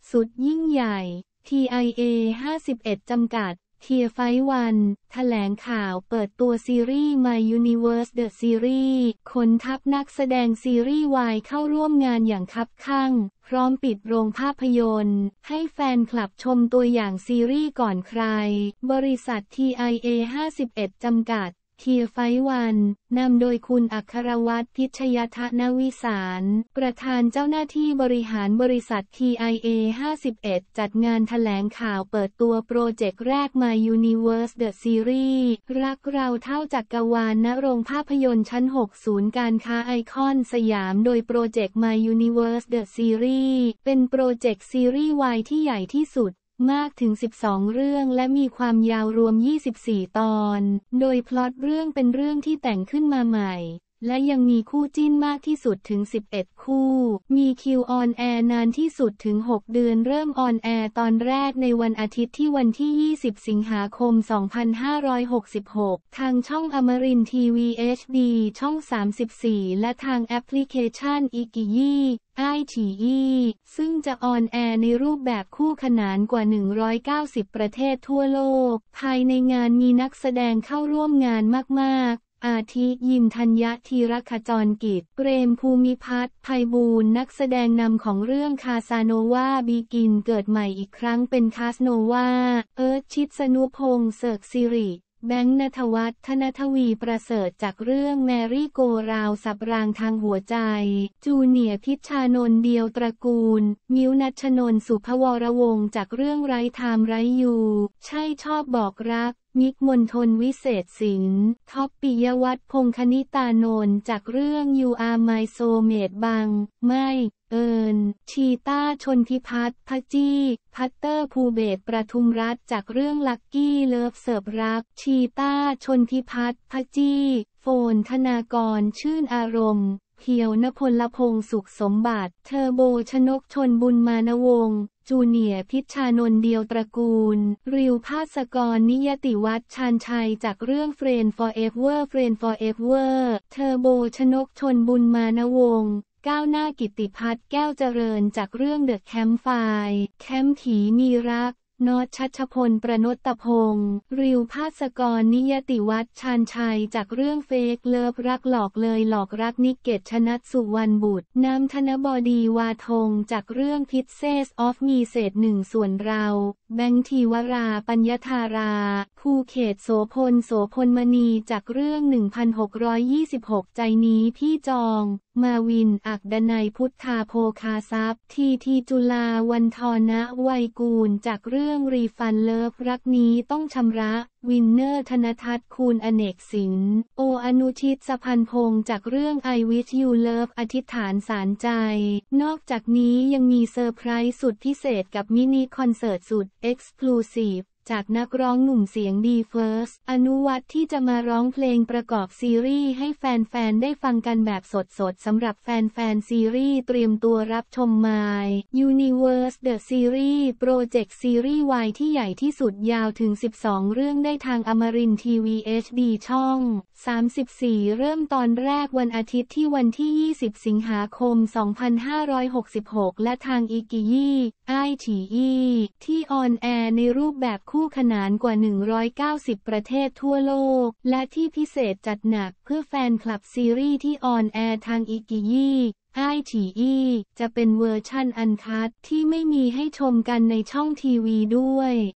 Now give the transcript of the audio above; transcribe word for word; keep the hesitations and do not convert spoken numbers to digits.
สุดยิ่งใหญ่ ที ไอ เอ ห้าสิบเอ็ด จำกัด เทียร์ไฟวัน แถลงข่าวเปิดตัวซีรีส์ My Universe The Series ขนทัพนักแสดงซีรีส์วายเข้าร่วมงานอย่างคับคั่ง พร้อมปิดโรงภาพยนตร์ให้แฟนคลับชมตัวอย่างซีรีส์ก่อนใคร บริษัท ที ไอ เอ ห้าสิบเอ็ด จำกัด เทียร์ไฟวันนำโดยคุณอัครวัฒน์ พิชยทนวิสาร ประธานเจ้าหน้าที่บริหารบริษัท ที ไอ เอ ห้าสิบเอ็ด จัดงานแถลงข่าวเปิดตัวโปรเจกต์แรก My Universe The Series รักเราเท่าจักรวาลณโรงภาพยนตร์ชั้น หก ศูนย์การค้าไอคอนสยามโดยโปรเจกต์ My Universe The Series เป็นโปรเจกต์ซีรีส์วายที่ใหญ่ที่สุดมากถึงสิบสองเรื่องและมีความยาวรวมยี่สิบสี่ตอน โดยพล็อตเรื่องเป็นเรื่องที่แต่งขึ้นมาใหม่และยังมีคู่จิ้นมากที่สุดถึงสิบเอ็ดคู่มีคิวออนแอร์นานที่สุดถึงหกเดือนเริ่มออนแอร์ตอนแรกในวันอาทิตย์ที่วันที่ยี่สิบสิงหาคมสองพันห้าร้อยหกสิบหกทางช่องอมรินทร์ทีวี เอช ดี ช่องสามสิบสี่และทางแอปพลิเคชันอีกิยี่ไอทีอีซึ่งจะออนแอร์ในรูปแบบคู่ขนานกว่าหนึ่งร้อยเก้าสิบประเทศทั่วโลกภายในงานมีนักแสดงเข้าร่วมงานมากๆอาทิยิมธัญญธีรขจรกิจเปรมภูมิพัฒน์ไพบูลย์นักแสดงนำของเรื่องคาซาโนวาบีกินเกิดใหม่อีกครั้งเป็นคาสโนวาเอิร์ธชิดสนุพงษ์เสกสิริแบงค์ณัฐวัฒน์ธนทวีประเสริฐจากเรื่องแมรี่โกราวสับรางทางหัวใจจูเนียร์พิชชานนท์เดียวตระกูลมิ้วนัชนนท์สุภวรวงศ์จากเรื่องไร้ไทม์ไร้ยูใช่ชอบบอกรักมิกมนทนวิเศษสิงห์ท็อปปิยวัฒน์พงษ์คณิตานนท์จากเรื่อง You Are My Soulmate บังไม่เอิญชีต้าชนทิพัฒน์พจี้พัตเตอร์ภูเบศรประทุมรัตน์จากเรื่องลักกี้เลิฟเสิร์ฟรักชีต้าชนทิพัฒน์พจี้โฟนธนากรชื่นอารมณ์เพียวนพลพงษ์สุขสมบัติเทอร์โบชนกชนบุญมานวงศ์จูเนียร์พิชชานนท์เดียวตระกูลริวภาสกรนิยติวัฒน์ชาญชัยจากเรื่อง Friend Forever Friend Forever เทอร์โบชนกชนบุญมานวงศ์ก้าวหน้ากิตติพัฒน์แก้วเจริญจากเรื่อง The Campfire แคมป์ผีมีรักนอตชัชพลประนตตพงศ์ริวภาสกรนิยติวัฒน์ชาญชัยจากเรื่องเฟกเลิฟรักหลอกเลยหลอกรักนิกเกตชนัสสุวรรณบุตรน้ำธนบดีวาทงจากเรื่อง Pieces of Me เศษหนึ่งส่วนเราแบงค์ทีวราปัญญธาราภูเขตโสพลโสพลมณีจากเรื่องหนึ่งพันหกร้อยยี่สิบหกใจนี้พี่จองมาวินอักดนัยพุทธาโภคาทรัพย์ทีทีจุลาวันทนะไวยกูลจากเรื่องรีฟันเลิฟรักนี้ต้องชำระวินเนอร์ธนทัศน์คูณอเนกสินโออนุชิตสพันพงษ์จากเรื่อง I Wish You Love อธิษฐานสารใจนอกจากนี้ยังมีเซอร์ไพรส์สุดพิเศษกับมินิคอนเสิร์ตสุดเอ็กซ์คลูซีฟจากนักร้องหนุ่มเสียงดีเฟิร์สอนุวัฒน์ที่จะมาร้องเพลงประกอบซีรีส์ให้แฟนๆได้ฟังกันแบบสดๆสำหรับแฟนๆซีรีส์เตรียมตัวรับชม My Universe The Series โปรเจกต์ซีรีส์วายที่ใหญ่ที่สุดยาวถึงสิบสองเรื่องได้ทางอมรินทร์ทีวี เอช ดี ช่องสามสิบสี่เริ่มตอนแรกวันอาทิตย์ที่วันที่ยี่สิบสิงหาคมสองพันห้าร้อยหกสิบหกและทางอีกิยี่ไอทีอีที่ออนแอร์ในรูปแบบคู่ขนานกว่าหนึ่งร้อยเก้าสิบประเทศทั่วโลกและที่พิเศษจัดหนักเพื่อแฟนคลับซีรีส์ที่ออนแอร์ทางอีกิยี่ไอทีอีจะเป็นเวอร์ชั่นอันคัทที่ไม่มีให้ชมกันในช่องทีวีด้วย